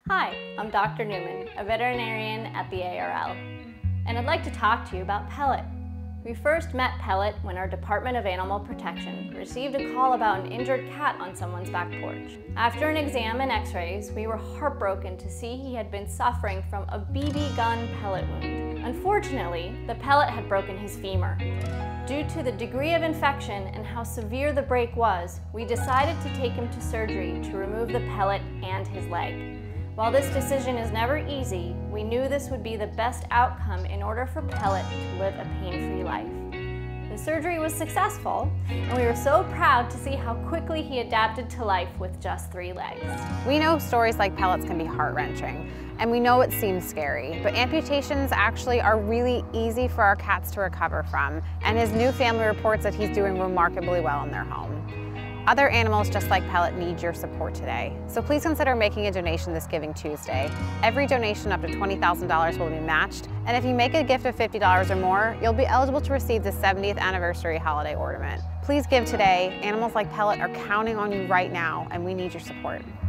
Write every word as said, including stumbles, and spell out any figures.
Hi, I'm Doctor Newman, a veterinarian at the A R L, and I'd like to talk to you about Pellet. We first met Pellet when our Department of Animal Protection received a call about an injured cat on someone's back porch. After an exam and x-rays, we were heartbroken to see he had been suffering from a B B gun pellet wound. Unfortunately, the pellet had broken his femur. Due to the degree of infection and how severe the break was, we decided to take him to surgery to remove the pellet and his leg. While this decision is never easy, we knew this would be the best outcome in order for Pellet to live a pain-free life. The surgery was successful, and we were so proud to see how quickly he adapted to life with just three legs. We know stories like Pellet's can be heart-wrenching, and we know it seems scary, but amputations actually are really easy for our cats to recover from, and his new family reports that he's doing remarkably well in their home. Other animals just like Pellet need your support today, so please consider making a donation this Giving Tuesday. Every donation up to twenty thousand dollars will be matched, and if you make a gift of fifty dollars or more, you'll be eligible to receive the seventieth anniversary holiday ornament. Please give today. Animals like Pellet are counting on you right now, and we need your support.